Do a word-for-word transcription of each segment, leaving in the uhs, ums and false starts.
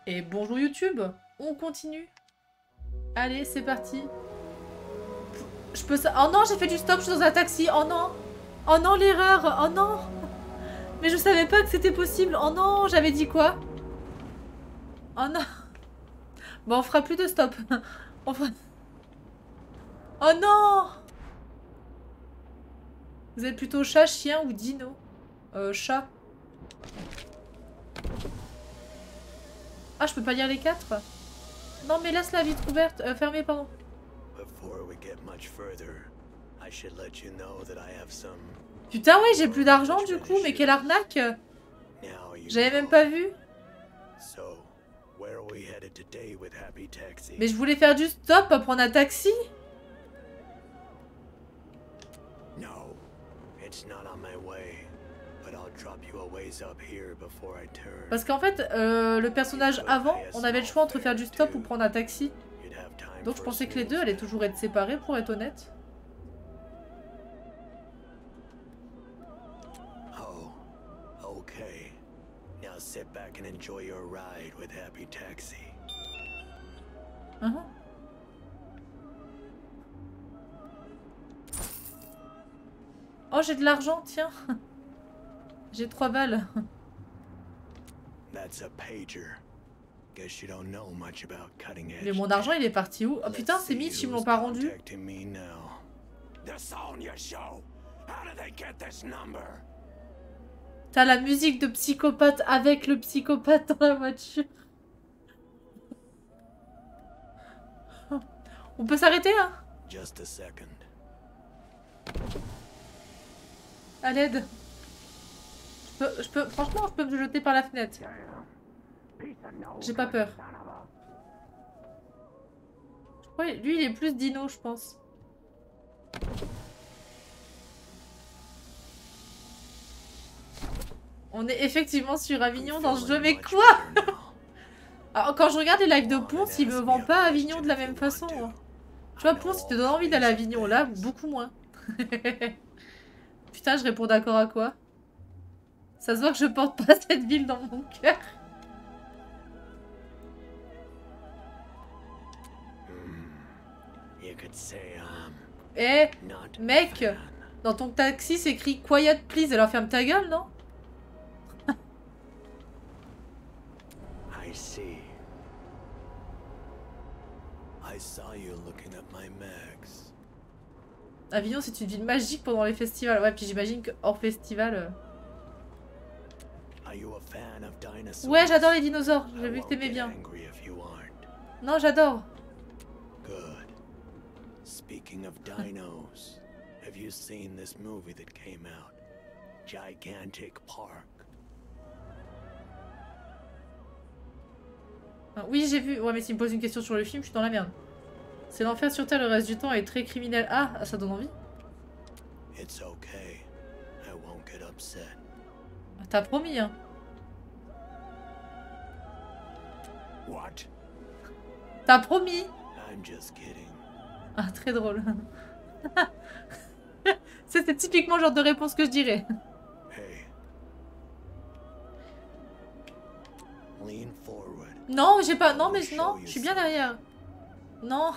Et bonjour YouTube, on continue. Allez, c'est parti. Je peux ça. Oh non, j'ai fait du stop, je suis dans un taxi. Oh non. Oh non, l'erreur. Oh non. Mais je savais pas que c'était possible. Oh non, j'avais dit quoi? Oh non. Bon, on fera plus de stop. On fera... Oh non. Vous êtes plutôt chat, chien ou dino? Euh, chat. Ah, je peux pas lire les quatre? Non, mais laisse la vitre ouverte. Euh, fermée, pardon. Putain, ouais, j'ai plus d'argent du coup, mais quelle arnaque! J'avais même pas vu. Mais je voulais faire du stop, pas prendre un taxi. Parce qu'en fait, euh, le personnage avant, on avait le choix entre faire du stop ou prendre un taxi. Donc je pensais que les deux allaient toujours être séparés, pour être honnête. Uh-huh. Oh, j'ai de l'argent, tiens. J'ai trois balles. Mais mon argent, il est parti où? Oh putain, c'est Mitch, ils me l'ont pas rendu. T'as la musique de Psychopathe avec le psychopathe dans la voiture. On peut s'arrêter là? À l'aide. Je peux, je peux, franchement, je peux me jeter par la fenêtre. J'ai pas peur. Ouais, lui, il est plus dino, je pense. On est effectivement sur Avignon dans ce jeu, mais quoi? Alors, quand je regarde les lives de Ponce, il me vend pas Avignon de la même façon. Hein. Tu vois, Ponce, il te donne envie d'aller à Avignon. Là, beaucoup moins. Putain, je réponds d'accord à quoi? Ça se voit que je porte pas cette ville dans mon cœur. Eh, mec, dans ton taxi, c'est écrit Quiet please. Alors ferme ta gueule, non? Avignon, c'est une ville magique pendant les festivals. Ouais, puis j'imagine que hors festival... Euh... Ouais, j'adore les dinosaures. J'ai vu que t'aimais bien. Non, j'adore. Speaking of dinos, have you seen this movie that came out? Gigantic Park. Ah, oui, j'ai vu. Ouais, mais s'il me pose une question sur le film, je suis dans la merde. C'est l'enfer sur Terre le reste du temps et très criminel. Ah, ça donne envie. T'as promis, hein. T'as promis. Ah, très drôle. C'était typiquement le genre de réponse que je dirais. Non, j'ai pas... Non, mais non, je suis bien derrière. Non.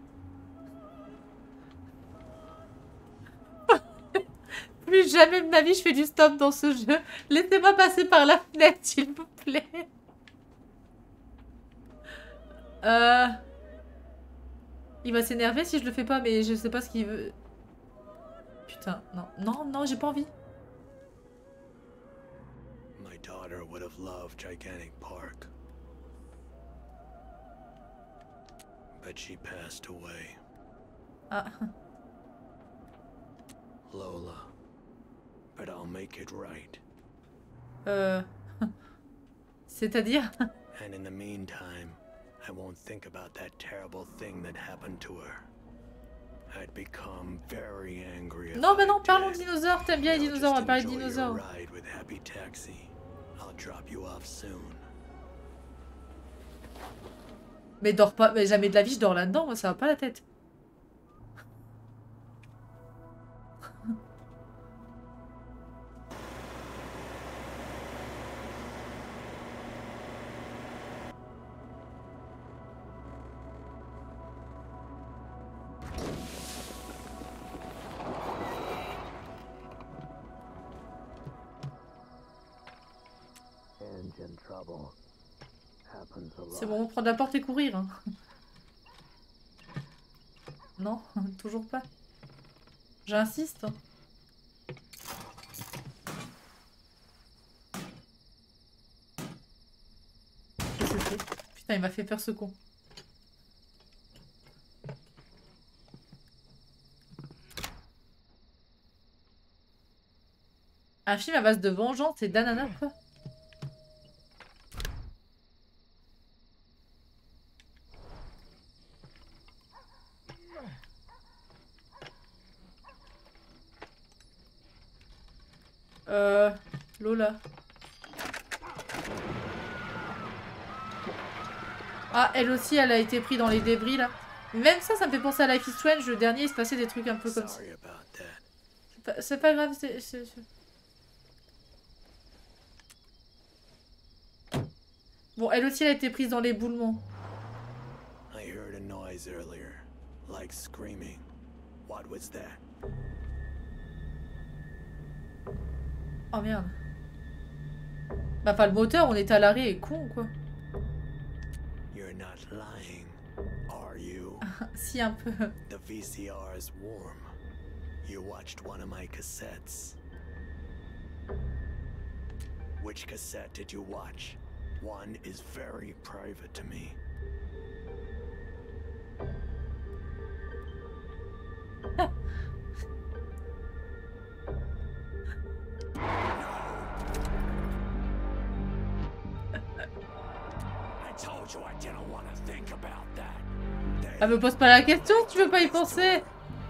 Plus jamais de ma vie je fais du stop dans ce jeu. Laissez-moi passer par la fenêtre, s'il vous plaît. Euh... Il va s'énerver si je le fais pas, mais je sais pas ce qu'il veut. Putain, non, non, non, j'ai pas envie. My daughter would have loved Gigantic Park. But she passed away. Ah. Lola. But I'll make it right. Euh... C'est-à-dire? And in the meantime, I won't think about that terrible thing that happened to her. I'd become very angry. Non, mais non, parlons dinosaures. T'aimes bien les dinosaures, on va parler de dinosaures. Mais dors pas, mais jamais de la vie je dors là-dedans, moi ça va pas la tête. C'est bon, prendre la porte et courir. Hein. Non, toujours pas. J'insiste. Qu'est-ce que c'est? Putain, il m'a fait peur ce con. Un film à base de vengeance et d'ananas, quoi. Euh... Lola. Ah, elle aussi, elle a été prise dans les débris, là. Même ça, ça me fait penser à Life is Strange. Le dernier, il se passait des trucs un peu comme ça. C'est pas, pas grave, c'est... Bon, elle aussi, elle a été prise dans l'éboulement. I heard a noise earlier, like screaming. What was that? Oh merde. Bah pas le moteur, on est à l'arrêt, con quoi. You're not lying, are you? Si un peu. The V C R is warm. You watched one of my cassettes. Which cassette did you watch? One is very private to me. Ah, me pose pas la question, tu veux pas y penser.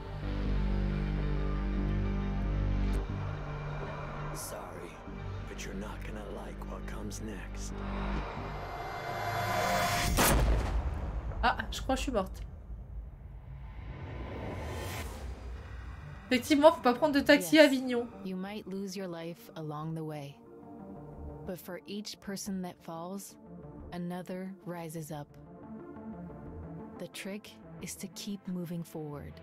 Sorry, but you're not gonna like what comes next. Ah, je crois que je suis morte. Effectivement, faut pas prendre de taxi à Avignon. You might lose your life along the way. But for each person that falls, another rises up. The trick is to keep moving forward.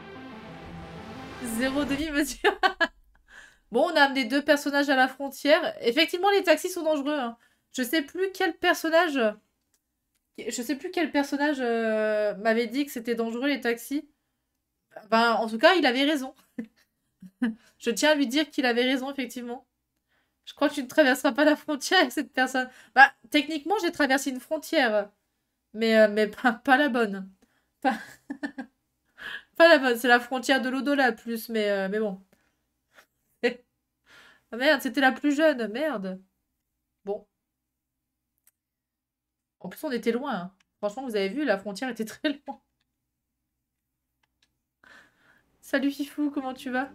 Zéro demi, monsieur. Bon, on a amené deux personnages à la frontière. Effectivement, les taxis sont dangereux. Hein. Je sais plus quel personnage... Je sais plus quel personnage euh, m'avait dit que c'était dangereux, les taxis. Ben, en tout cas, il avait raison. Je tiens à lui dire qu'il avait raison, effectivement. Je crois que tu ne traverseras pas la frontière avec cette personne. Bah, techniquement, j'ai traversé une frontière. Mais, euh, mais pas, pas la bonne. Pas... pas la bonne. C'est la frontière de l'au-delà, plus. Mais, euh, mais bon. Ah merde, c'était la plus jeune. Merde. Bon. En plus, on était loin. Hein. Franchement, vous avez vu, la frontière était très loin. Salut Fifou, comment tu vas?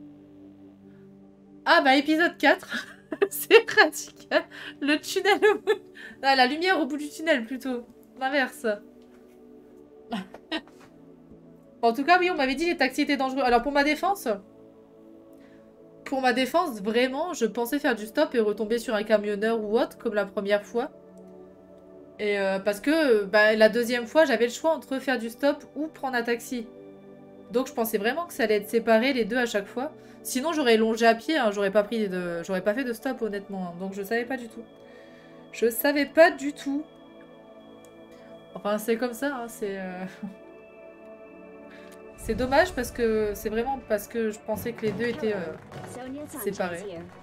Ah bah épisode quatre. C'est radical. Le tunnel au bout... Ah, la lumière au bout du tunnel plutôt. L'inverse. En tout cas, oui, on m'avait dit que les taxis étaient dangereux. Alors pour ma défense... Pour ma défense, vraiment, je pensais faire du stop et retomber sur un camionneur ou autre, comme la première fois. Et euh, parce que bah, la deuxième fois, j'avais le choix entre faire du stop ou prendre un taxi. Donc je pensais vraiment que ça allait être séparé les deux à chaque fois. Sinon j'aurais longé à pied, hein, j'aurais pas pris de, j'aurais pas fait de stop honnêtement. Hein, donc je savais pas du tout. Je savais pas du tout. Enfin c'est comme ça, hein, c'est... Euh... c'est dommage parce que c'est vraiment parce que je pensais que les deux étaient euh, séparés.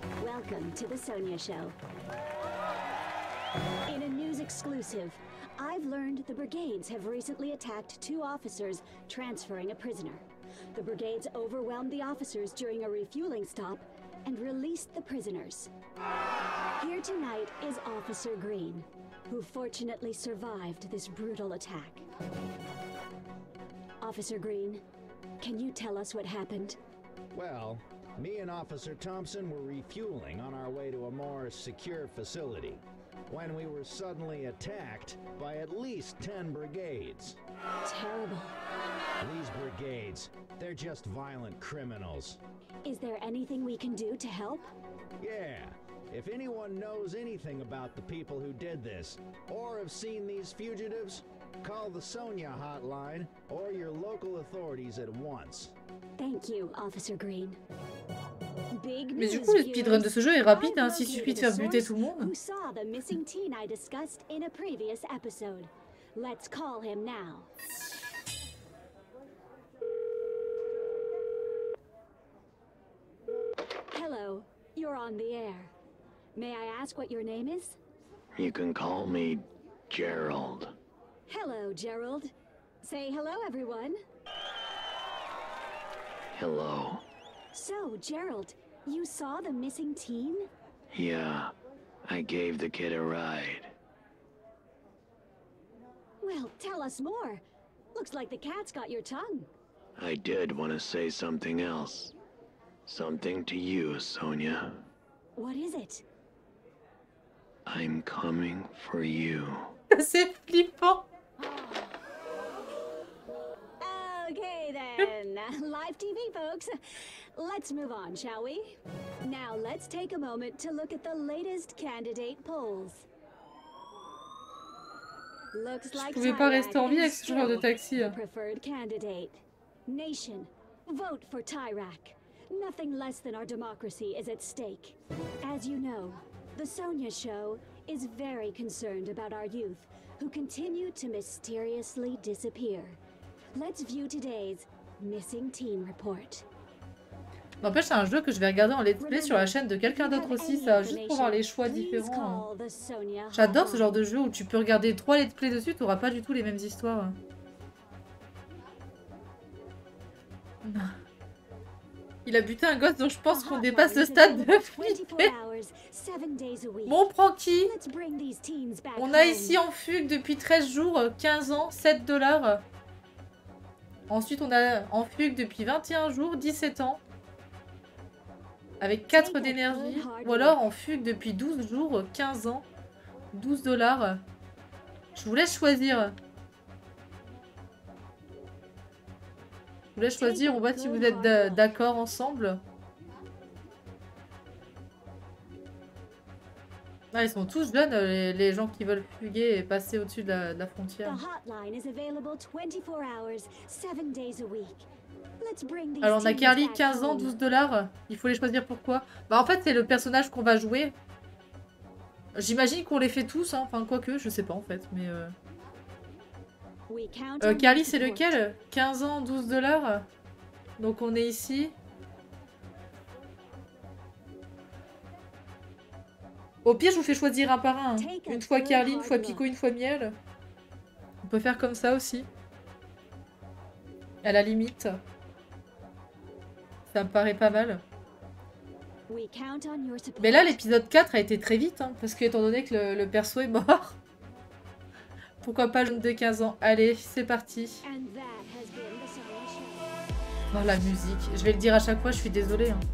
In a news exclusive, I've learned the brigades have recently attacked two officers transferring a prisoner. The brigades overwhelmed the officers during a refueling stop and released the prisoners. Here tonight is Officer Green, who fortunately survived this brutal attack. Officer Green, can you tell us what happened? Well, me and Officer Thompson were refueling on our way to a more secure facility when we were suddenly attacked by at least ten brigades. Terrible. These brigades, they're just violent criminals. Is there anything we can do to help? Yeah. If anyone knows anything about the people who did this, or have seen these fugitives, call the Sonia hotline or your local authorities at once. Thank you, Officer Green. Mais du coup, le speedrun de ce jeu est rapide, hein, s'il suffit de faire buter tout le monde. Who saw the missing teen I discussed in a previous episode. Let's call him now. Hello, you're on the air. May I ask what your name is? You can call me Gerald. Hello, Gerald. Say hello, everyone. Hello. So, Gerald, you saw the missing teen? Yeah, I gave the kid a ride. Well, tell us more. Looks like the cat's got your tongue. I did want to say something else. Something to you, Sonia. What is it? I'm coming for you. C'est flippant. Okay then, live T V folks. Let's move on, shall we? Now let's take a moment to look at the latest candidate polls. Looks Je like pouvais pas Tyrak rester en vie avec is ce chauffeur de still taxi. the preferred candidate. Nation, vote for Tyrak. Nothing less than our democracy is at stake. As you know, the Sonia Show is very concerned about our youth who continue to mysteriously disappear. Let's view today's Missing Teen Report. N'empêche, c'est un jeu que je vais regarder en let's play sur la chaîne de quelqu'un d'autre aussi, ça, juste pour voir les choix différents. J'adore ce genre de jeu où tu peux regarder trois let's play dessus, t'auras pas du tout les mêmes histoires. Il a buté un gosse, donc je pense qu'on dépasse le stade de flipper. Bon, on prend qui? On a ici en fugue depuis treize jours, quinze ans, sept dollars. Ensuite, on a en fugue depuis vingt et un jours, dix-sept ans. Avec quatre d'énergie. Ou alors en fugue depuis douze jours, quinze ans, douze dollars. Je vous laisse choisir. Je vous laisse choisir, on voit si vous êtes d'accord ensemble. Ah, ils sont tous jeunes, les, les gens qui veulent fuguer et passer au-dessus de la, de la frontière. Alors on a Carly, quinze ans, douze dollars. Il faut les choisir pourquoi? Bah en fait c'est le personnage qu'on va jouer. J'imagine qu'on les fait tous, hein. Enfin quoique, je sais pas en fait, mais... Euh... Euh, Carly c'est lequel? quinze ans, douze dollars. Donc on est ici. Au pire je vous fais choisir un par un. Une fois Carly, une fois Pico, une fois Miel. On peut faire comme ça aussi. À la limite. Ça me paraît pas mal. Mais là l'épisode quatre a été très vite. Hein, parce que étant donné que le, le perso est mort. Pourquoi pas le jeune de quinze ans? Allez, c'est parti. Oh, la musique. Je vais le dire à chaque fois, je suis désolée. Hein.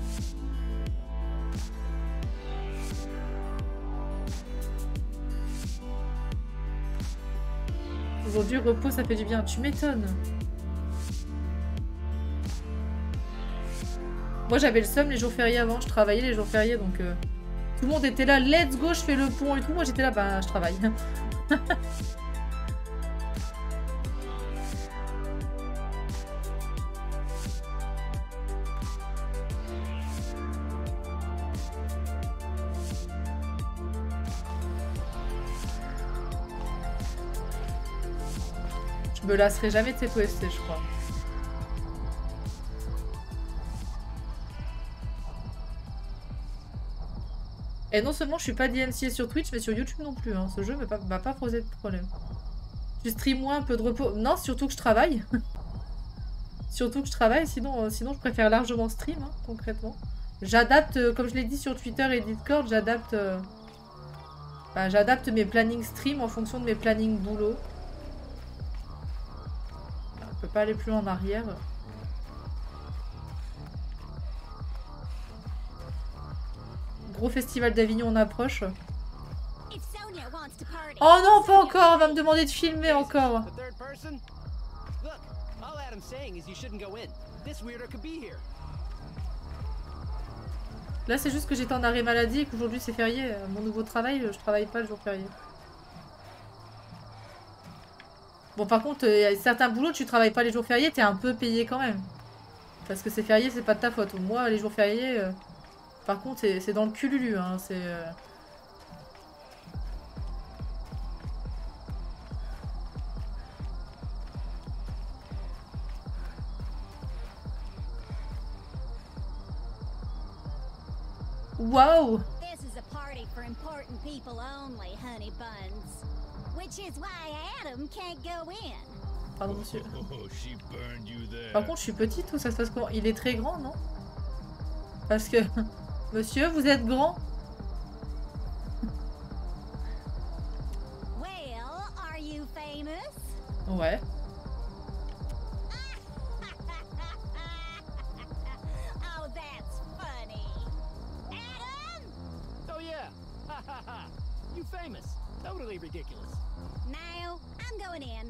Aujourd'hui, repos, ça fait du bien. Tu m'étonnes. Moi, j'avais le seum les jours fériés avant. Je travaillais les jours fériés, donc... Euh, tout le monde était là. Let's go, je fais le pont et tout. Moi, j'étais là, bah, je travaille. Je me lasserai jamais de cette O S T, je crois. Et non seulement je suis pas D M C A sur Twitch, mais sur YouTube non plus. Hein. Ce jeu ne m'a pas posé de problème. Je stream moins, un peu de repos. Non, surtout que je travaille. Surtout que je travaille, sinon, euh, sinon je préfère largement stream, hein, concrètement. J'adapte, euh, comme je l'ai dit sur Twitter et Discord, j'adapte euh... enfin, j'adapte mes plannings stream en fonction de mes plannings boulot. On peut pas aller plus en arrière. Gros festival d'Avignon on approche. Oh non, pas encore, on va me demander de filmer encore. Là c'est juste que j'étais en arrêt maladie et qu'aujourd'hui c'est férié. Mon nouveau travail, je travaille pas le jour férié. Bon par contre, il y a certains boulots, tu travailles pas les jours fériés, t'es un peu payé quand même. Parce que c'est férié, c'est pas de ta faute. Moi, les jours fériés, euh, par contre, c'est dans le cululu. Hein, c'est... Euh... Wow! This is a party for important people only, honey buns. Which is why Adam can't go in. Pardon, monsieur. Oh, she burned you there. Par contre, je suis petite ou ça se passe comment? Il est très grand, non? Parce que... Monsieur, vous êtes grand? Well, are you famous? Ouais. Oh, that's funny. Adam? Oh yeah. Ha ha ha. You famous. Totally ridiculous. No, I'm going in.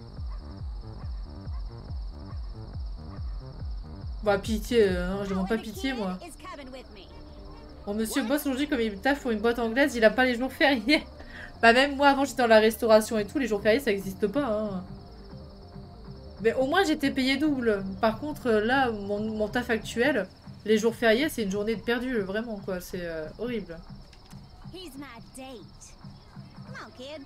Bah pitié, euh, non, je demande Oh, pas and the pitié kid moi. is coming with me. Bon monsieur bosse aujourd'hui comme il taffe pour une boîte anglaise, il a pas les jours fériés. Bah même moi avant j'étais dans la restauration et tout, les jours fériés ça existe pas. Hein. Mais au moins j'étais payé double. Par contre là, mon, mon taf actuel, les jours fériés c'est une journée de perdu, vraiment quoi, c'est euh, horrible. He's my date. Come on, kid.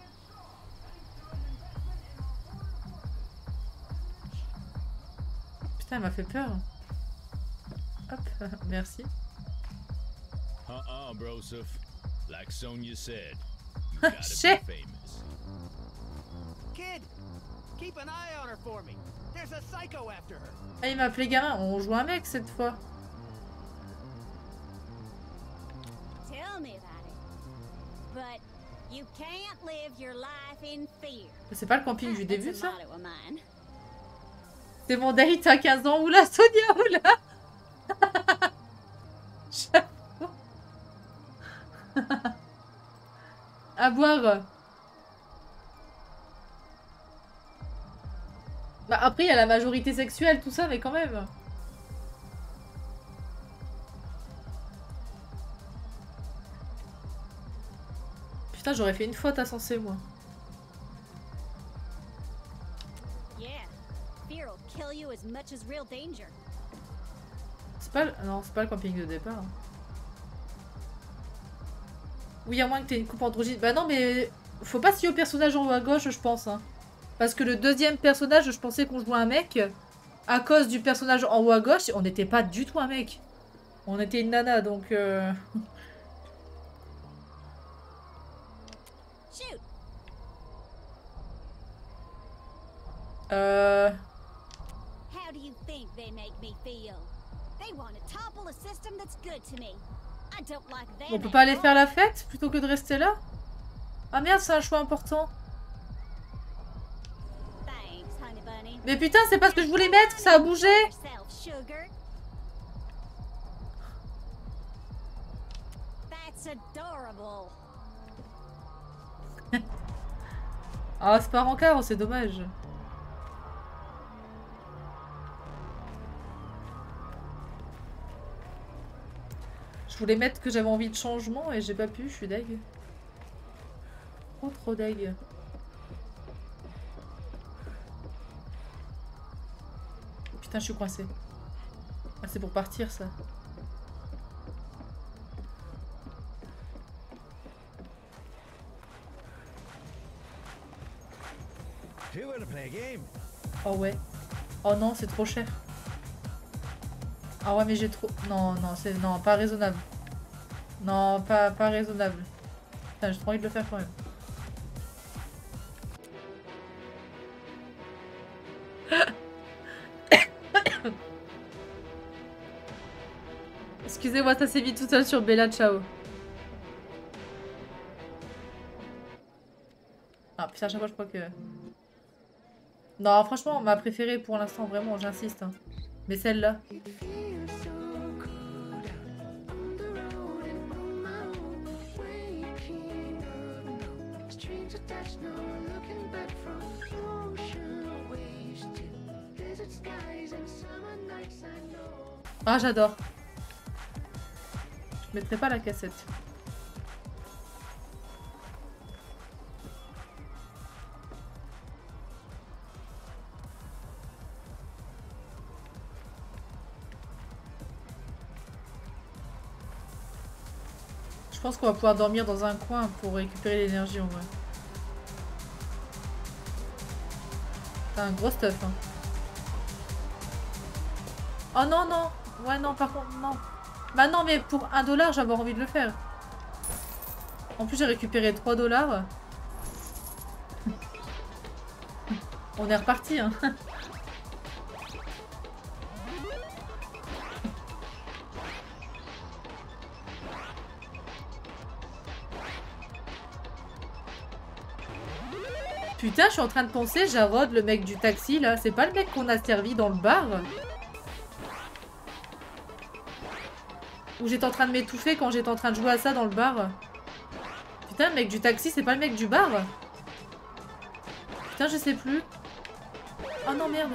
Putain elle m'a fait peur. Hop, merci. Uh-uh, Broseph. Like Sonia said, you gotta Shit. be famous. Kid, keep an eye on her for me. There's a psycho after her. Ah il m'a appelé gamin, on joue un mec cette fois. Tell me about it. But you can't live your life in fear. C'est pas le camping du début That's a ça? motto of mine. C'est mon date à quinze ans, oula Sonia, oula. J'avoue. À boire. Bah après il y a la majorité sexuelle, tout ça, mais quand même. Putain j'aurais fait une faute à Sensé moi. Yeah. Fear will kill you as much as real danger. C'est pas le... Non, c'est pas le camping de départ. Hein. Oui, à moins que t'aies une coupe androgyne. Bah non, mais faut pas se fier au personnage en haut à gauche, je pense. Hein. Parce que le deuxième personnage, je pensais qu'on jouait un mec. À cause du personnage en haut à gauche, on n'était pas du tout un mec. On était une nana, donc... Euh... Shoot. Euh... How do you think they make me feel? They want to topple a system that's good to me. I don't like them. On peut pas aller faire la fête plutôt que de rester là? Ah merde, c'est un choix important. Thanks, honey bunny. Mais putain, c'est pas ce que je voulais mettre, ça a bougé. Yourself, sugar. That's adorable. Ah, c'est pas rencard, c'est dommage. Je voulais mettre que j'avais envie de changement et j'ai pas pu, je suis deg. Trop trop deg. Putain, je suis coincée. Ah, c'est pour partir ça. You wanna play a game? Oh ouais. Oh non, c'est trop cher. Ah ouais, mais j'ai trop... Non, non, c'est... Non, pas raisonnable. Non, pas, pas raisonnable. Putain, j'ai trop envie de le faire quand même. Excusez-moi, ça s'est mis tout seul sur Bella, ciao. Ah putain, à chaque fois je crois que... Non, franchement, ma préférée pour l'instant, vraiment, j'insiste. Hein. Mais celle-là. Ah, j'adore. Je mettrai pas la cassette. pense qu'on va pouvoir dormir dans un coin pour récupérer l'énergie en vrai. T'as un gros stuff hein. Oh non non. Ouais non par contre non. Bah non mais pour un dollar j'ai avoir envie de le faire. En plus j'ai récupéré trois dollars. On est reparti hein. Putain, je suis en train de penser, Jarod, le mec du taxi, là, c'est pas le mec qu'on a servi dans le bar? Ou j'étais en train de m'étouffer quand j'étais en train de jouer à ça dans le bar? Putain, le mec du taxi, c'est pas le mec du bar? Putain, je sais plus. Oh non, merde.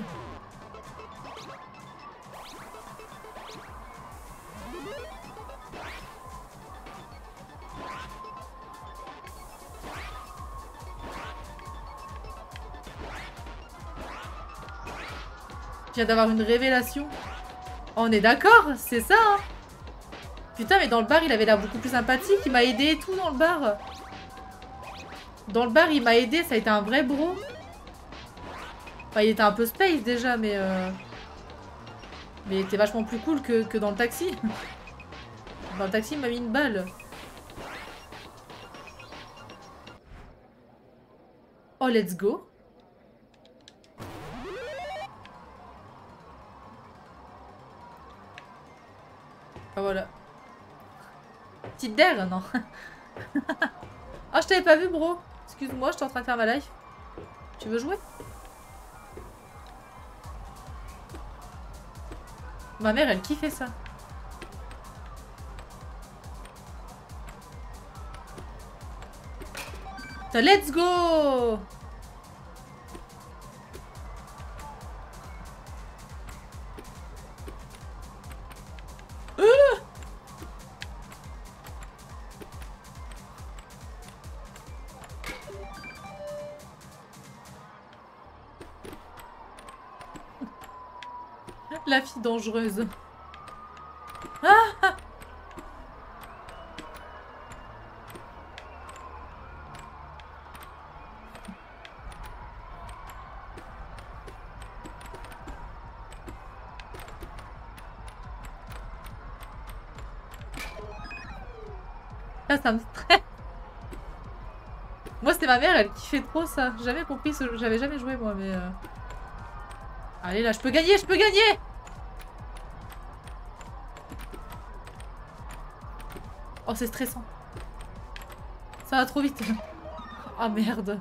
Je viens d'avoir une révélation. Oh, on est d'accord, c'est ça hein. Putain, mais dans le bar, il avait l'air beaucoup plus sympathique. Il m'a aidé et tout dans le bar. Dans le bar, il m'a aidé. Ça a été un vrai bro. Enfin, il était un peu space déjà, mais... Euh... Mais il était vachement plus cool que, que dans le taxi. Dans le taxi, il m'a mis une balle. Oh, let's go. Ah voilà. Petite d'air, non. Ah, je t'avais pas vu, bro. Excuse-moi, j'étais en train de faire ma life. Tu veux jouer? Ma mère, elle kiffait ça. Let's go! La fille dangereuse. Ah! Ah, ça me stresse. Moi, c'était ma mère, elle kiffait trop ça. J'ai jamais compris ce jeu. J'avais jamais joué, moi, mais... Euh... Allez, là, je peux gagner, je peux gagner! Oh, c'est stressant. Ça va trop vite. Oh, merde.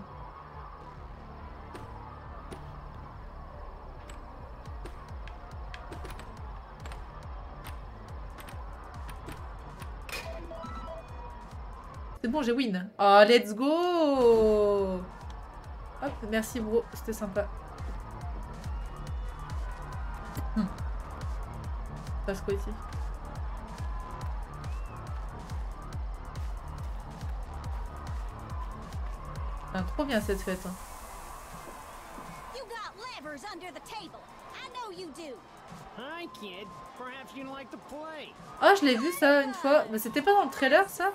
C'est bon, j'ai win. Oh, let's go! Hop, merci, bro. C'était sympa. Hum. Passe quoi ici? Ah, trop bien cette fête. Hein. Oh, je l'ai vu ça une fois. Mais c'était pas dans le trailer ça?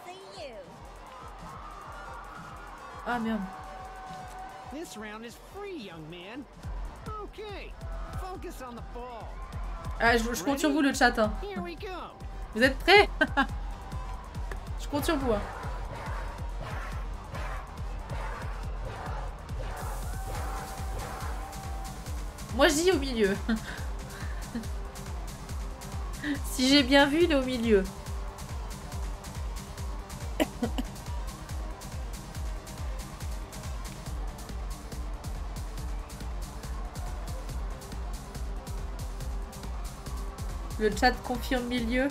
Ah merde. Ah, je, je compte sur vous le chat. Hein. Vous êtes prêts? Je compte sur vous. Hein. Moi je dis au milieu. Si j'ai bien vu, il est au milieu. Le chat confirme milieu.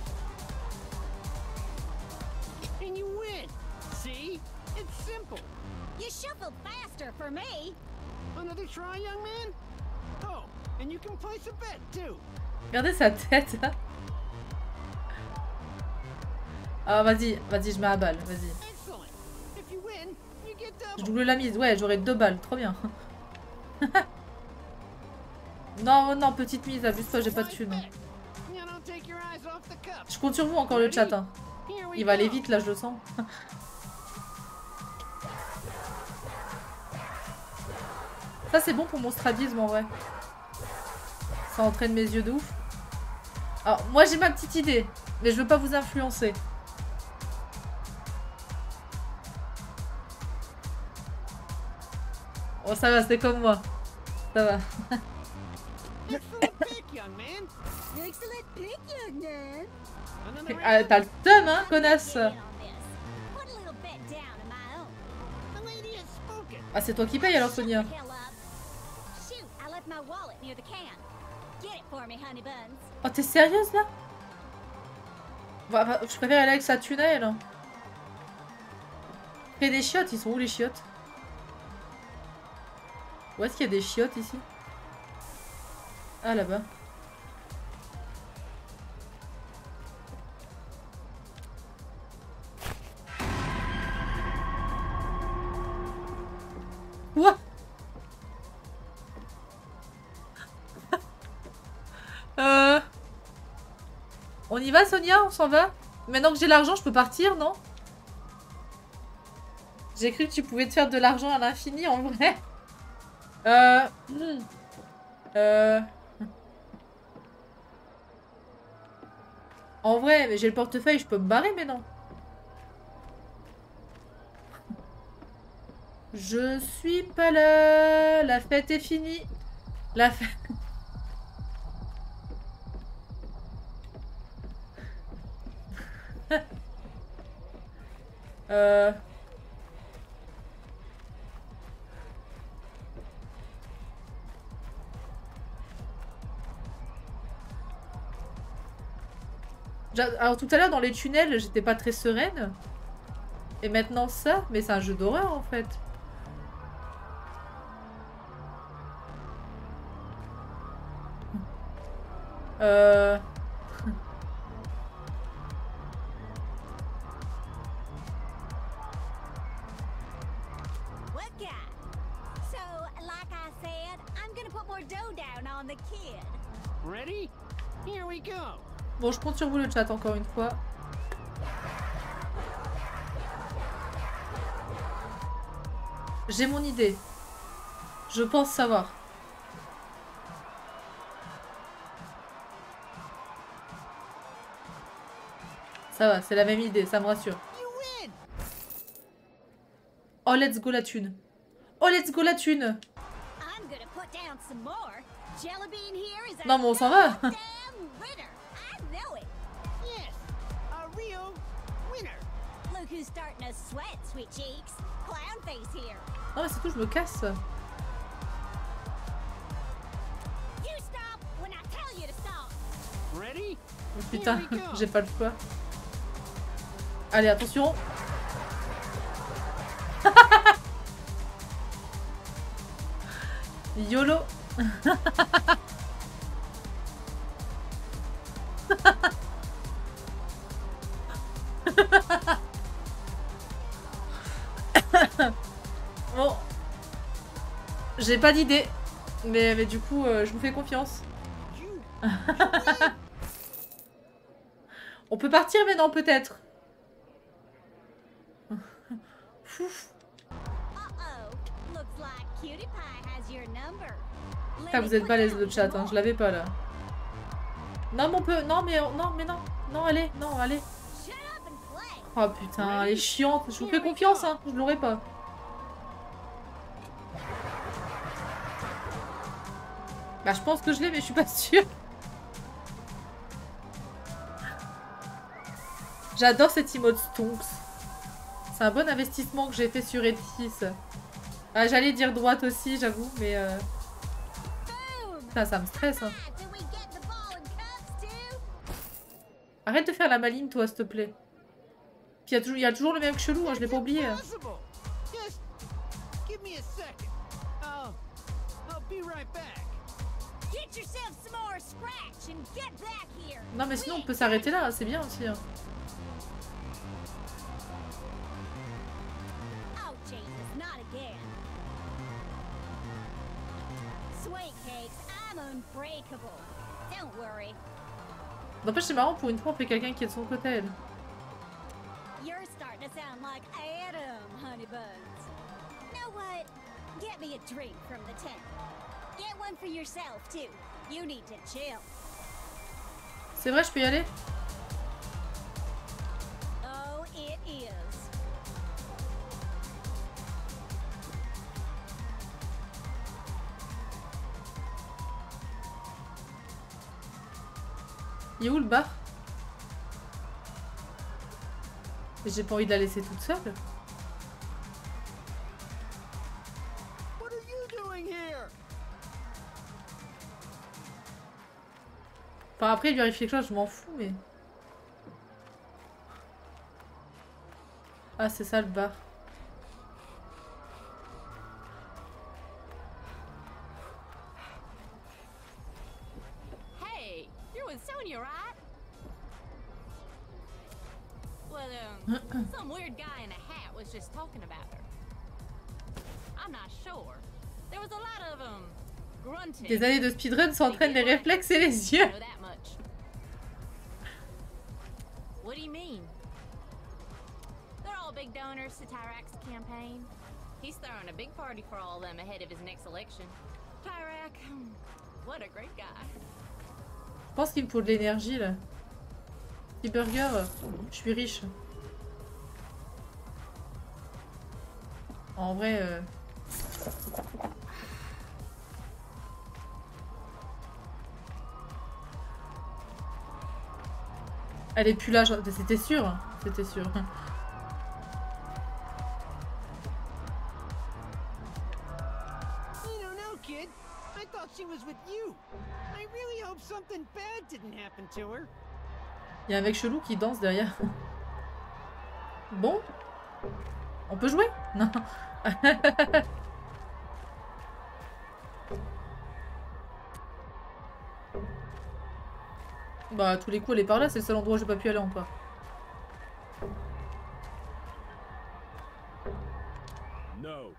And you win. See? It's simple. You shuffled faster for me. Another try, young man? Oh, and you can place a bet too. Regardez sa tête. Ah vas-y, vas-y, je mets à balle, vas-y. Je double la mise, ouais, j'aurai deux balles, trop bien. Non, non, petite mise, abuse pas, j'ai pas de thune. Je compte sur vous encore le chat. Hein. Il va aller vite là, je le sens. Ça c'est bon pour mon strabisme en vrai. Ça entraîne mes yeux de ouf. Alors moi j'ai ma petite idée, mais je veux pas vous influencer. Oh ça va, c'est comme moi. Ça va. Ah, t'as le thème hein, connasse. Ah c'est toi qui payes alors Sonia. Oh t'es sérieuse là? Bah, bah, je préfère aller avec sa thune à elle. Hein. Il y a des chiottes, ils sont où les chiottes? Où est-ce qu'il y a des chiottes ici? Ah là-bas. Ouah. euh... On y va Sonia? On s'en va? Maintenant que j'ai l'argent, je peux partir, non? J'ai cru que tu pouvais te faire de l'argent à l'infini en vrai. Euh... Euh... En vrai, mais j'ai le portefeuille, je peux me barrer, mais non. Je suis pas là. La fête est finie. La fête... euh... Alors tout à l'heure dans les tunnels j'étais pas très sereine. Et maintenant ça, mais c'est un jeu d'horreur en fait. Euh... Bon, je compte sur vous le chat encore une fois. J'ai mon idée. Je pense savoir. Ça va, c'est la même idée, ça me rassure. Oh, let's go la thune. Oh, let's go la thune. Non, mais on s'en va. Non mais c'est tout, je me casse. Oh, putain, j'ai pas le choix. Allez, attention. YOLO. Bon, j'ai pas d'idée, mais, mais du coup, euh, je vous fais confiance. On peut partir maintenant, peut-être. Ah, vous êtes balèze le chat, hein, je l'avais pas là. Non, mais on peut. Non, mais non, mais non. Non, allez, non, allez. Oh putain, elle est chiante. Je vous fais confiance, hein, je l'aurais pas. Bah, je pense que je l'ai, mais je suis pas sûre. J'adore cet emote Stonks. C'est un bon investissement que j'ai fait sur Edfis. Ah, j'allais dire droite aussi, j'avoue, mais... Euh... Putain, ça me stresse. Hein. Arrête de faire la maligne, toi, s'il te plaît. Puis il y, y a toujours le même chelou, hein, je l'ai pas oublié. Non, mais sinon, on peut s'arrêter là, c'est bien aussi. Hein. N'empêche, c'est marrant, pour une fois, on fait quelqu'un qui est de son côté, elle. You sound like Adam, honey buns. Know what? Get me a drink from the tent. Get one for yourself too. You need to chill. C'est vrai, je peux y aller? Oh, it is. Il est où le bar? J'ai pas envie de la laisser toute seule. What are you doing here? Enfin après, vérifier quelque chose, je m'en fous, mais... Ah, c'est ça le bar. Hey, you're with Sonia, right? Well, um, some weird guy in a hat was just talking about her. I'm not sure. There was a lot of, um, grunting. Des années de speedrun s'entraînent les réflexes et les yeux. I know that much. What do you mean? They're all big donors to Tyrak's campaign. He's throwing a big party for all of them ahead of his next election. Tyrak, what a great guy. Je pense qu'il me faut de l'énergie là. Petit burger, je suis riche. En vrai... Euh... Elle est plus là, c'était sûr. C'était sûr. I don't know, kid. I thought she was with you. I really hope something bad didn't happen to her. Il y a un mec chelou qui danse derrière. Bon. On peut jouer? Non. Bah, à tous les coups, elle est par là. C'est le seul endroit où j'ai pas pu aller encore. No.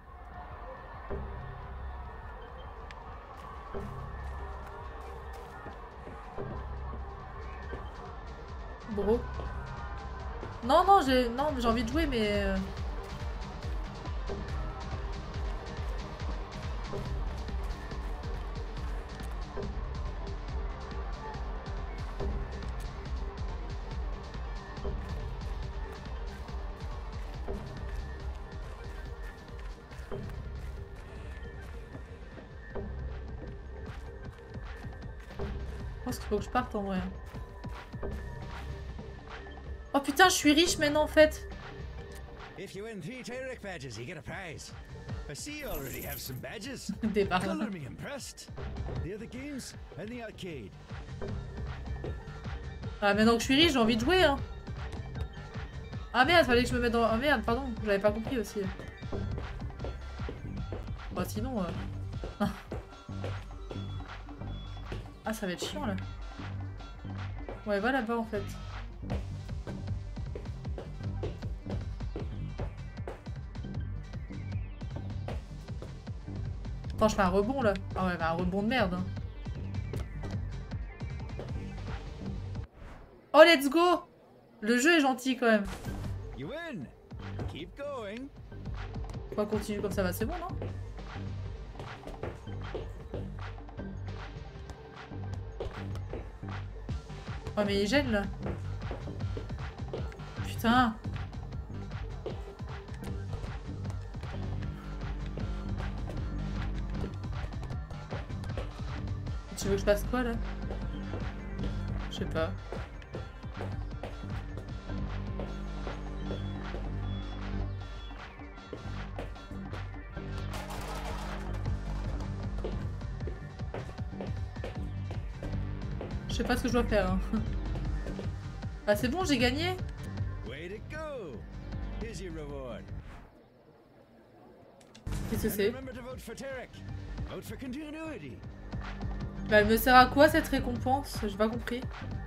Bro. Non, non, j'ai non, j'ai envie de jouer, mais... Euh... Je pense qu'il faut que je parte en vrai. Oh putain, je suis riche maintenant en fait. If you win three Tyrak badges, you get a prize. I see you already have some badges. Départ. Color me impressed. The other games and the arcade. Ah, maintenant que je suis riche, j'ai envie de jouer hein. Ah merde, fallait que je me mette dans... Ah merde, pardon, j'avais pas compris aussi. Bah sinon... Euh... Ah, ça va être chiant là. Ouais, va là-bas en fait. Attends, je fais un rebond là. Ah ouais, bah un rebond de merde. Hein. Oh, let's go! Le jeu est gentil quand même. You win. Keep going. On va continuer comme ça, va, c'est bon, non? Oh, mais il gêne là. Putain. Tu veux que je fasse quoi là? Je sais pas. Je sais pas ce que je dois faire. Hein. Ah c'est bon, j'ai gagné. Way to go. Here's your reward. Qu'est-ce que c'est? Remember to vote for Tyrak. Vote for continuity. Bah elle me sert à quoi cette récompense? J'ai pas compris.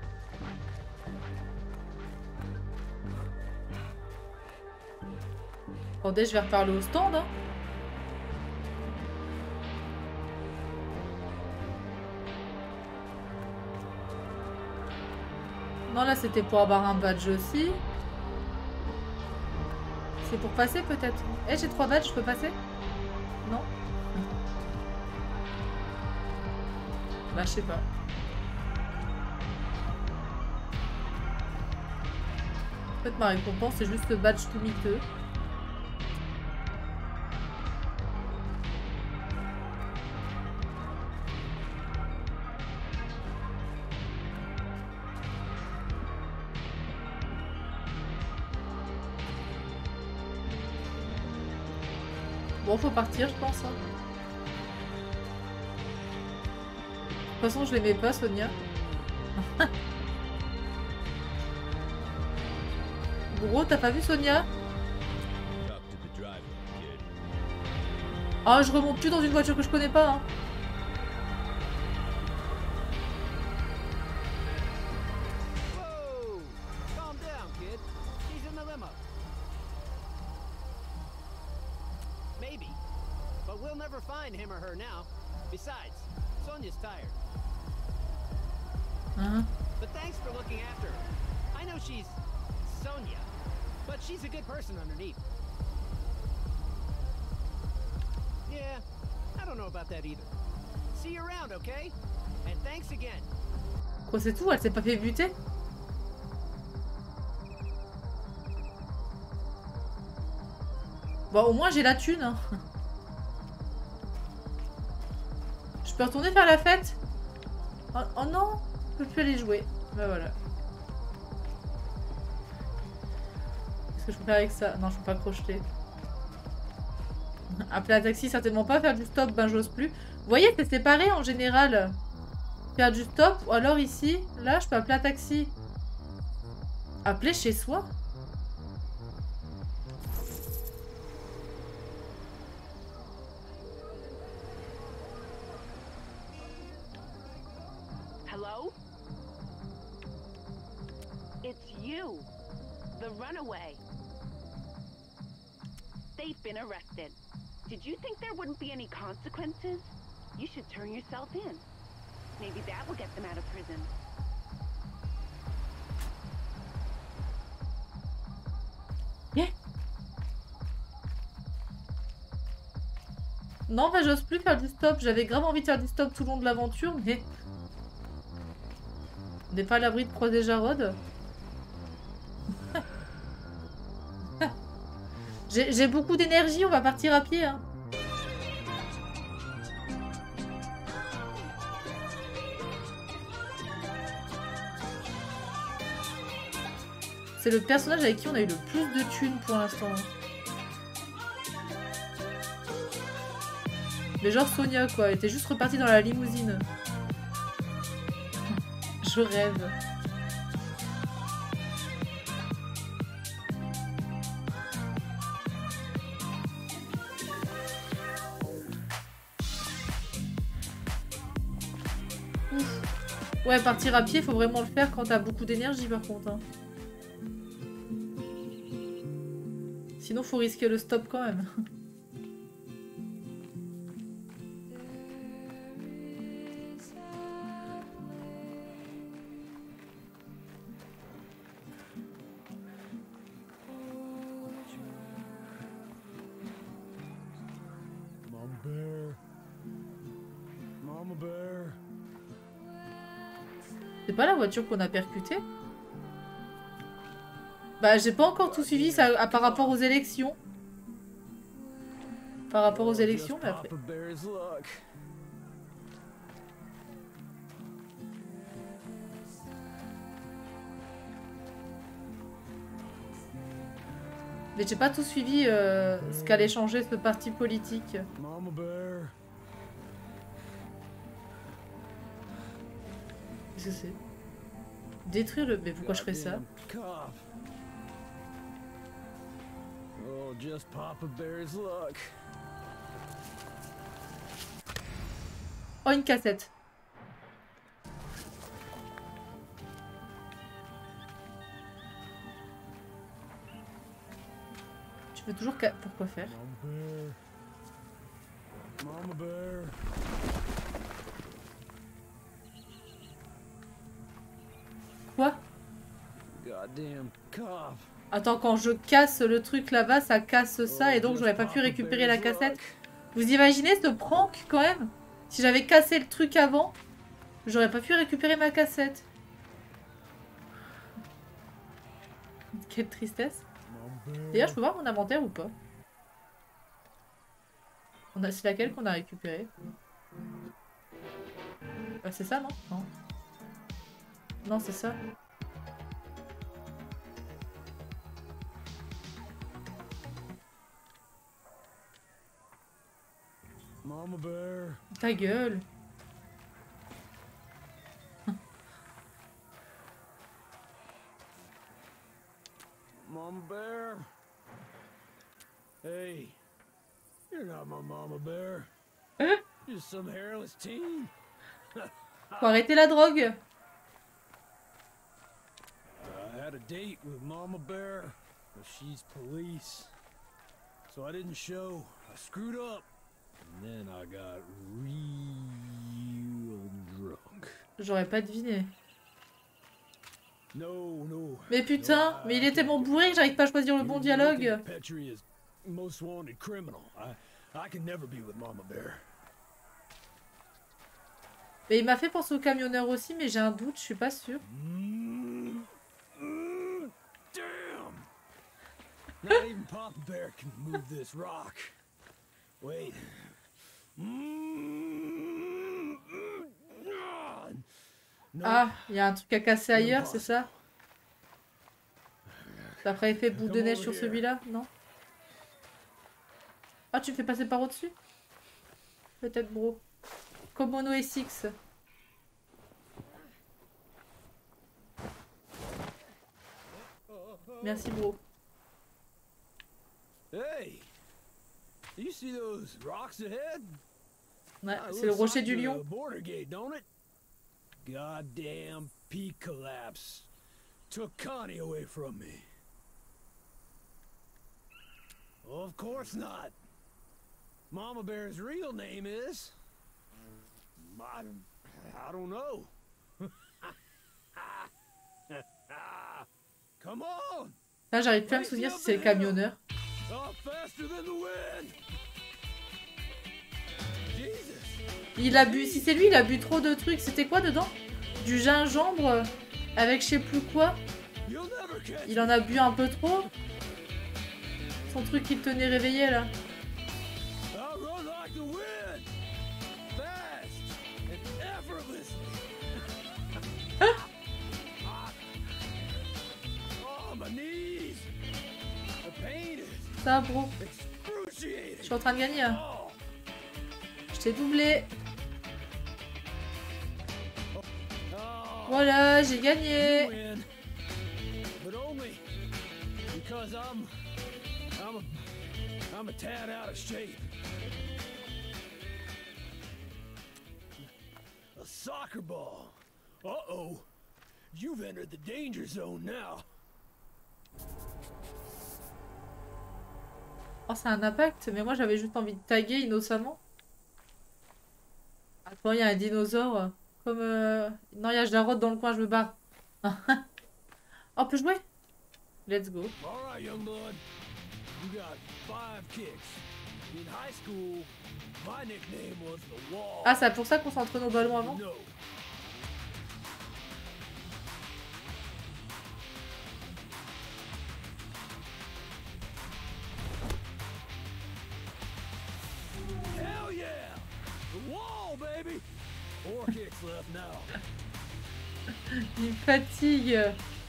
Attendez, je vais reparler au stand. Hein. Non, là c'était pour avoir un badge aussi. C'est pour passer peut-être. Eh, j'ai trois badges, je peux passer? Non? Bah, je sais pas. En fait, ma récompense, c'est juste le badge tout miteux. Bon, faut partir, je pense. Hein. De toute façon, je l'aimais pas, Sonia. Gros, t'as pas vu Sonia? Ah, je remonte plus dans une voiture que je connais pas. Hein. Besides, Sonia's tired. Uh-huh. But thanks for looking after her. I know she's Sonia, but she's a good person underneath. Yeah, I don't know about that either. See you around, okay? And thanks again. Quoi, c'est tout? Elle s'est pas fait buter? Bon, au moins j'ai la thune. Hein. Je peux retourner faire la fête? Oh, oh non, je peux plus aller jouer. Bah voilà. Qu'est-ce que je peux faire avec ça? Non, je peux pas crocheter. Appeler un taxi, certainement pas. Faire du stop, ben j'ose plus. Vous voyez, c'est séparé en général. Faire du stop, ou alors ici, là, je peux appeler un taxi. Appeler chez soi? The runaway. They've been arrested. Did you think there wouldn't be any consequences? You should turn yourself in. Maybe that will get them out of prison. Yeah. Non, bah j'ose plus faire du stop. J'avais grave envie de faire du stop tout le long de l'aventure, mais... On n'est pas à l'abri de croiser Jarod. J'ai beaucoup d'énergie, on va partir à pied. Hein. C'est le personnage avec qui on a eu le plus de thunes pour l'instant. Mais genre Sonia quoi, elle était juste repartie dans la limousine. Je rêve. Ouais, partir à pied, faut vraiment le faire quand t'as beaucoup d'énergie par contre. Hein. Sinon, faut risquer le stop quand même. Mama bear. Mama bear. C'est pas la voiture qu'on a percutée? Bah j'ai pas encore tout suivi ça à, par rapport aux élections. Par rapport aux élections, mais après... Mais j'ai pas tout suivi euh, ce qu'allait changer ce parti politique. Qu'est-ce que c'est? Détruire le... Mais pourquoi je ferais ça? Oh, just Papa Bear's luck. Oh, une cassette. Tu peux toujours... Ca... Pourquoi faire? Mama Bear. Quoi? Goddamn cop. Attends, quand je casse le truc là-bas, ça casse ça et donc j'aurais pas pu récupérer la cassette. Vous imaginez ce prank quand même? Si j'avais cassé le truc avant, j'aurais pas pu récupérer ma cassette. Quelle tristesse. D'ailleurs, je peux voir mon inventaire ou pas? On a... C'est laquelle qu'on a récupérée? euh, C'est ça, non? Non, non c'est ça. Mama Bear. Ta gueule. Mama Bear. Hey, you're not my Mama Bear. Hein? Just some hairless teen. Faut arrêter la drogue. I had a date with Mama Bear, but she's police. So I didn't show. I screwed up. And then I got real drunk. J'aurais pas deviné. No, no. Mais putain, mais il était bon bourré que j'arrive pas à choisir le bon dialogue. Petrie is most wanted criminal. I I can never be with Mama Bear. Mais il m'a fait penser au camionneur aussi, mais j'ai un doute, je suis pas sûre. Mm, mm, damn. Not even Papa Bear can move this rock. Wait. Mm, mm, no. Ah, il y a un truc à casser ailleurs, c'est ça? Ça ferait effet boule de neige sur celui-là, non? Ah, tu me fais passer par au-dessus? Peut-être, bro. Komono S X. Merci, bro. Hey, you see those rocks ahead? Ouais, c'est le rocher du lion. Border gate, don't it? Goddamn peak collapse. Took Connie away from me. Of course not. Mama Bear's real name is... I, I don't know. Come on. Là, j'arrive plus à me souvenir si c'est le camionneur. Il a bu, si c'est lui, il a bu trop de trucs. C'était quoi dedans? Du gingembre avec je sais plus quoi. Il en a bu un peu trop. Son truc qui le tenait réveillé là. Ça, bro. Je suis en train de gagner. Hein. Je t'ai doublé. Voilà, j'ai gagné. A soccer ball. Uh-oh. You've entered the danger zone now. Oh, c'est un impact, mais moi j'avais juste envie de taguer innocemment. Attends, il y a un dinosaure. Comme. Euh... Non, il y a Jarod dans le coin, je me barre. Oh, on peut jouer? Let's go. Alright, young blood. You got five kicks. In high school, my nickname was the Wall. Ah, c'est pour ça qu'on s'entraîne nos ballons avant? No. Hell yeah! The Wall, baby! Four kicks left now. Il me fatigue.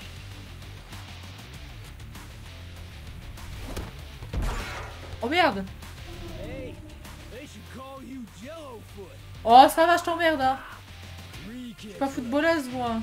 Oh merde! Hey, they should call you Jellofoot. Oh, ça va, je t'emmerde. Hein. Je suis pas footballeuse, moi.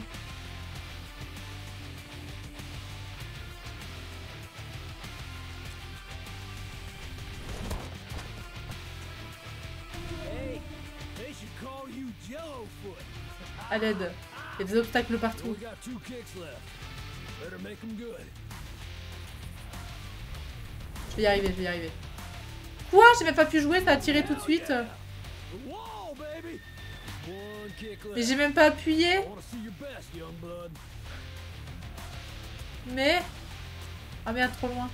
Hey, they should call you Jellofoot. À l'aide. Il y a des obstacles partout. We got two kicks left. Better make them good. Je vais y arriver, je vais y arriver. Quoi? J'ai même pas pu jouer, ça a tiré tout de suite. Mais j'ai même pas appuyé. Mais... Ah merde, trop loin.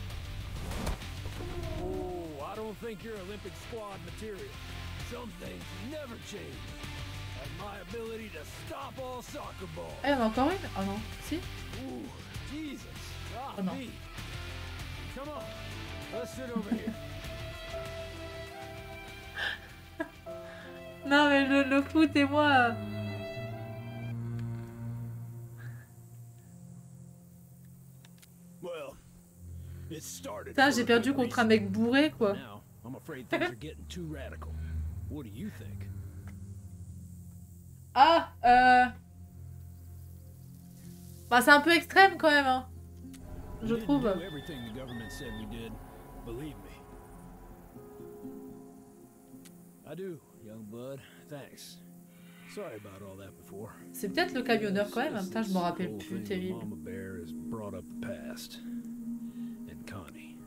Oh, I don't think you're Olympic squad material. Some things never change. Like my ability to stop all soccer balls. Eh, y'en a encore une? Oh non, si? Ooh, Jesus. Ah, Oh non. me. Come on, let's sit over here. Non mais le, le foot et moi... euh, Well, it started. Putain, for j'ai a perdu good contre un reason. mec bourré, quoi. Now, I'm afraid things are getting too radical. What do you think? Ah, euh... Bah c'est un peu extrême quand même, hein. Je We didn't trouve. do everything the government said we did. Believe me. I do, young blood. Thanks. Sorry about all that before. C'est peut-être le camionneur quand même, hein. Putain, je m'en rappelle plus, terrible. Mama Bear has brought up the past. And Connie.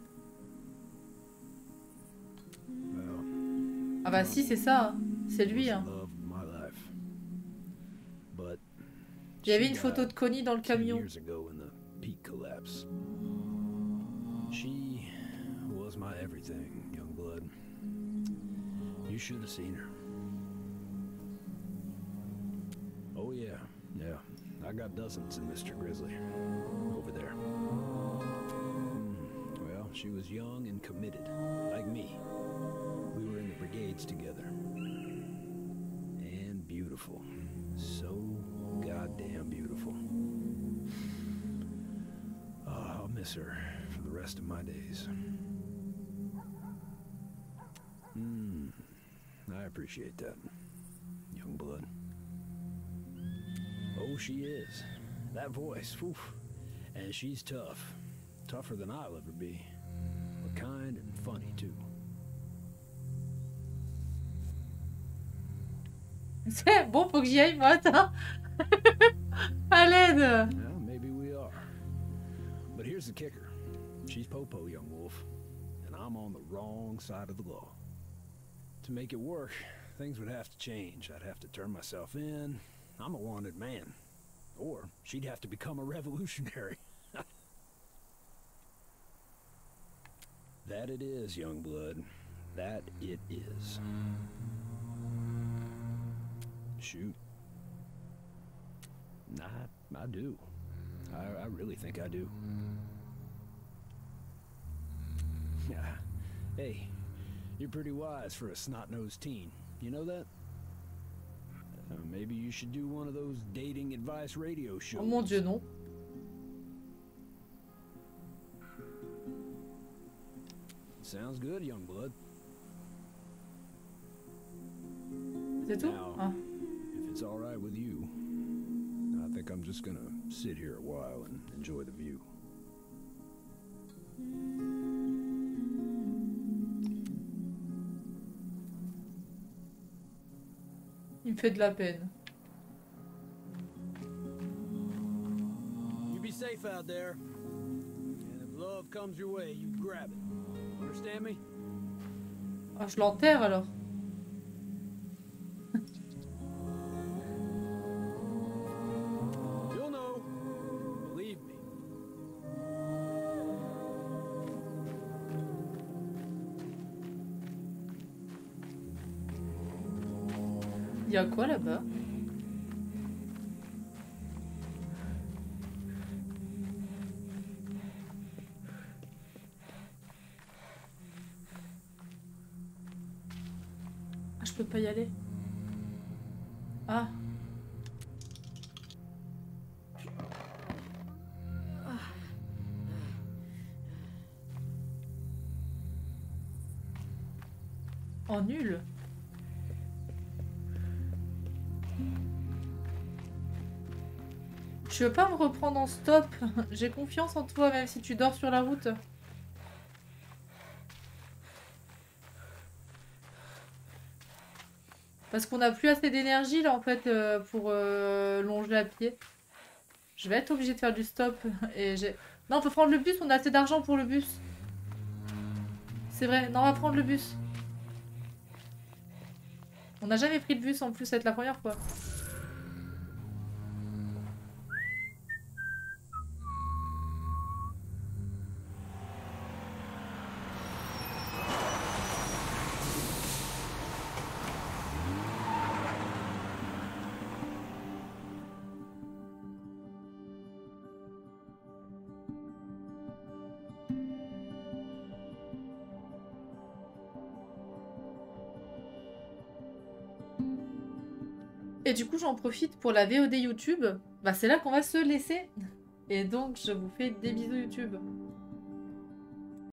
Well, Ah bah si, c'est ça, hein. C'est lui, hein. love of my life. But Il y avait she une photo de Connie dans le died ten camion. years ago in the peak collapse. She was my everything, young blood. You should have seen her. Oh yeah, yeah. I got dozens in Mister Grizzly. Over there. Hmm, well, she was young and committed, like me. We were in the brigades together. And beautiful. So goddamn beautiful. Oh, I'll miss her for the rest of my days. Hmm. I appreciate that, young blood. Oh, she is. That voice, oof. And she's tough. Tougher than I'll ever be. But kind and funny, too. C'est bon, faut que j'y aille, moi, attends. À l'aide. Well, maybe we are. But here's the kicker. She's Popo, young wolf. And I'm on the wrong side of the law. To make it work, things would have to change. I'd have to turn myself in. I'm a wanted man. Or she'd have to become a revolutionary. That it is, young blood. That it is. Shoot. I, I do. I, I really think I do. Yeah. Hey, you're pretty wise for a snot-nosed teen. You know that? Uh, maybe you should do one of those dating advice radio shows. Oh mon Dieu, non. Sounds good, young blood. C'est tout? Now, Ah. if it's all right with you, I think I'm just gonna sit here a while and enjoy the view. Il me fait de la peine. You be safe out there. And if love comes your way, you grab it. Understand me? Ah, je l'enterre alors. You'll know. Believe me. Il y a quoi là-bas? Ah, je peux pas y aller. Ah. Oh, nul. Tu veux pas me reprendre en stop? J'ai confiance en toi, même si tu dors sur la route. Parce qu'on n'a plus assez d'énergie là en fait euh, pour euh, longer à pied. Je vais être obligée de faire du stop. Et j'ai... Non, on peut prendre le bus, on a assez d'argent pour le bus. C'est vrai, non, on va prendre le bus. On n'a jamais pris le bus en plus, ça va être la première fois. Et du coup, j'en profite pour la V O D YouTube. Bah, c'est là qu'on va se laisser. Et donc, je vous fais des bisous YouTube.